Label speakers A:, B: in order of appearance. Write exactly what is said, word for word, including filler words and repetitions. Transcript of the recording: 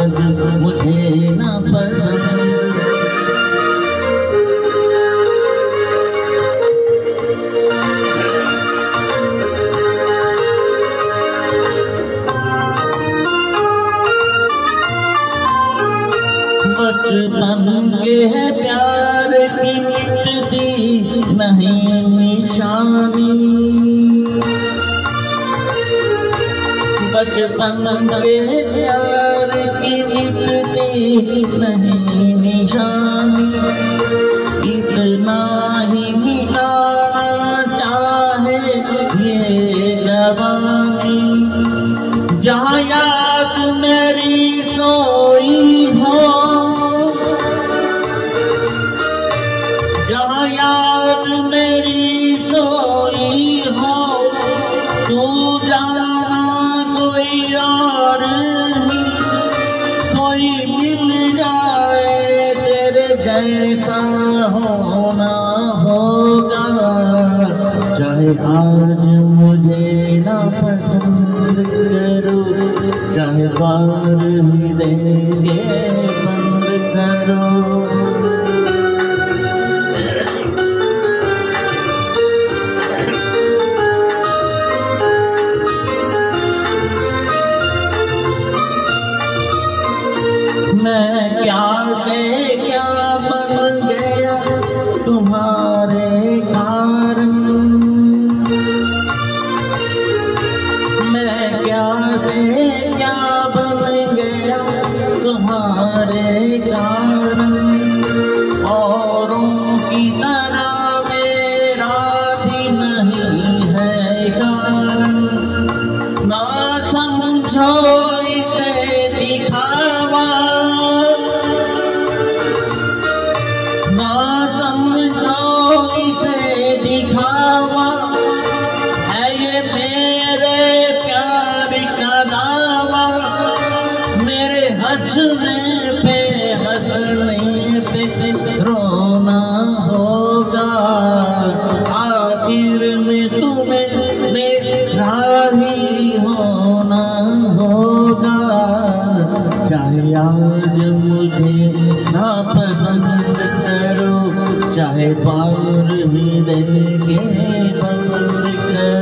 A: आज मुझे ना पसंद। बचपन के प्यार की मिटती नहीं निशानी, बचपन के प्यार की मिटती नहीं निशानी। इतना ही मिटाना चाहे ये जवानी, जहाँ याद मेरी सोई हो, जहाँ याद मेरी सोई हो, तू जाना कोई और ही, कोई मिल जाए तेरे जैसा होना होगा। चाहे आज मुझे ना पसंद करो, चाहे बार ही देंगे बंद करो। मैं क्या से क्या बन गया तुम्हारे कारण, मैं क्या से क्या बन गया तुम्हारे कारण। औरों की तरह मेरा भी नहीं है कारण, ना समझो इसे दिखावा, ना समझो इसे दिखावा, है ये मेरे प्यार का दावा। मेरे हंसने पे हंसने पे रोना होगा, आखिर में तुम्हें मेरा ही होना होगा। चाहे आज मुझे ना पसंद करो, चाहे बार ही देंगे बंद करो।